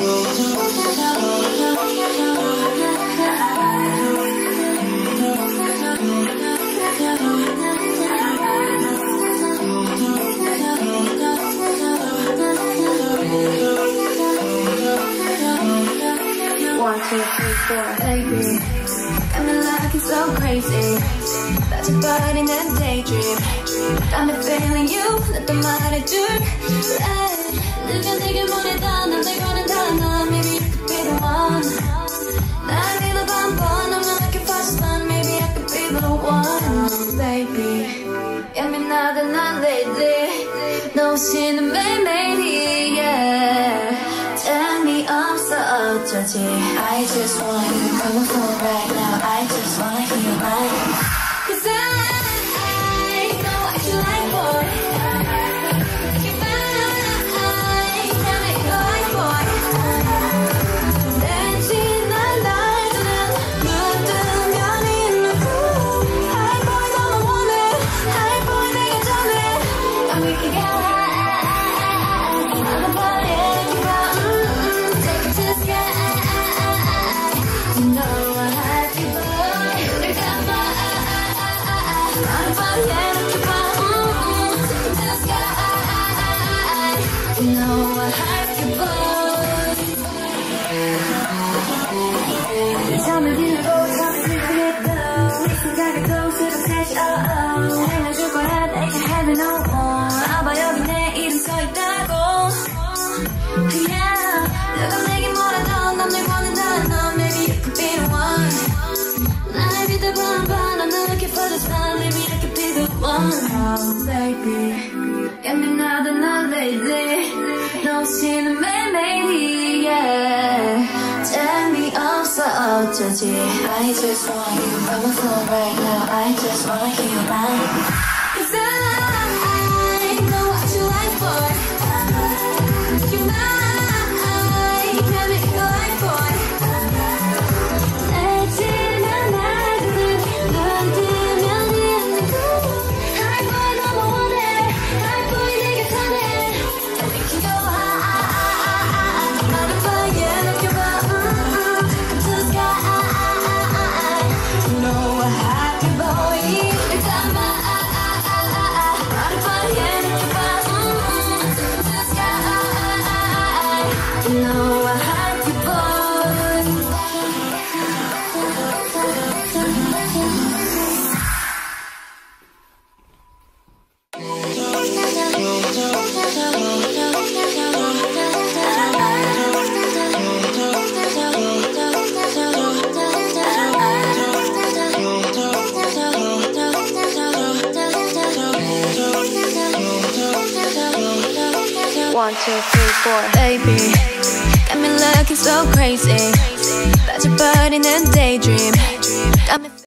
One, two, three, four, baby. Got me looking so crazy. That's your body in a daydream. Got me feeling you, 내 말해 줄. 누가 되길 원해도 난 내거는 다 maybe you could be the one. 날 믿어 반번, I'm not looking for someone. Maybe I could be the one, baby. 예민하다 난 lately. 너 없이는 매일매일이, yeah. 재미없어 어쩌지. I just want you on the floor right now. I just wanna hear your mind. 'Cause I know what you like, boy. You might tell me you like, boy. 내 지난 날들은 묻으면 있는 그 High boy 너무 원해. High boy 내가 전해. I'm waking up. 잠을 비우고 잠을 들이겠다. 네 생각을 또 새로 다시 행해줄 거야. 내가 heaven no more. 아봐 여기 내 이름 써있다고. Yeah. 누가 내게 뭐라도 넌 날 원한다. 너 maybe you could be the one. 날 믿어 반반. I'm not looking for the sun. Maybe I could be the one. Oh baby. 예민하다 난 lately. 너 없이는 매일매일이, yeah. 재미없어 어쩌지. I just want you on the floor right now. I just wanna hear your mind. 'Cause I know what you like, boy. You might tell me you like, boy. 내 지난 날들은 묻으면 있는 그 High boy 너무 원해. High boy 내가 전해. We can go high. 바람바위에 느껴봐. One, two, three, four, baby. Got me looking so crazy. That's your body in a daydream. Got me